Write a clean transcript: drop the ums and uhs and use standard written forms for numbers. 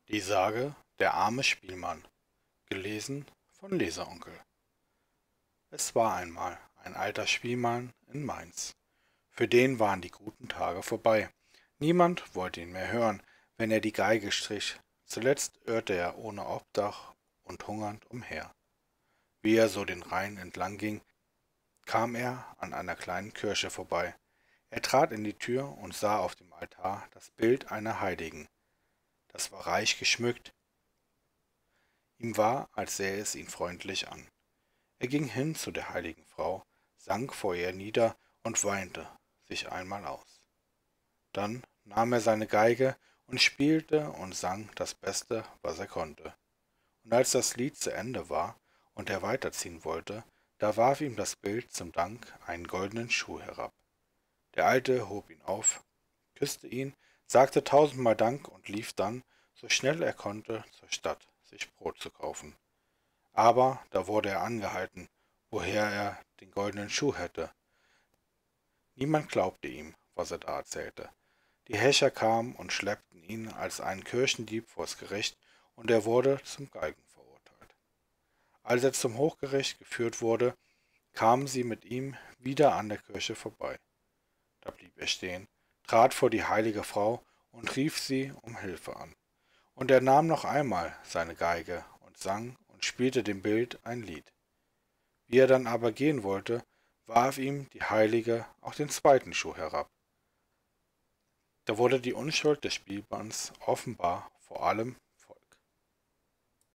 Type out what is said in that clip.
Die Sage Der arme Spielmann, gelesen von Leseonkel. Es war einmal ein alter Spielmann in Mainz. Für den waren die guten Tage vorbei. Niemand wollte ihn mehr hören, wenn er die Geige strich. Zuletzt irrte er ohne Obdach und hungernd umher. Wie er so den Rhein entlang ging, kam er an einer kleinen Kirche vorbei. Er trat in die Tür und sah auf dem Altar das Bild einer Heiligen. Das war reich geschmückt. Ihm war, als sähe es ihn freundlich an. Er ging hin zu der heiligen Frau, sank vor ihr nieder und weinte sich einmal aus. Dann nahm er seine Geige und spielte und sang das Beste, was er konnte. Und als das Lied zu Ende war und er weiterziehen wollte, da warf ihm das Bild zum Dank einen goldenen Schuh herab. Der Alte hob ihn auf, küsste ihn, sagte tausendmal Dank und lief dann, so schnell er konnte, zur Stadt, sich Brot zu kaufen. Aber da wurde er angehalten, woher er den goldenen Schuh hätte. Niemand glaubte ihm, was er da erzählte. Die Häscher kamen und schleppten ihn als einen Kirchendieb vors Gericht, und er wurde zum Galgen verurteilt. Als er zum Hochgericht geführt wurde, kamen sie mit ihm wieder an der Kirche vorbei. Da blieb er stehen, trat vor die heilige Frau und rief sie um Hilfe an. Und er nahm noch einmal seine Geige und sang und spielte dem Bild ein Lied. Wie er dann aber gehen wollte, warf ihm die Heilige auch den zweiten Schuh herab. Da wurde die Unschuld des Spielmanns offenbar vor allem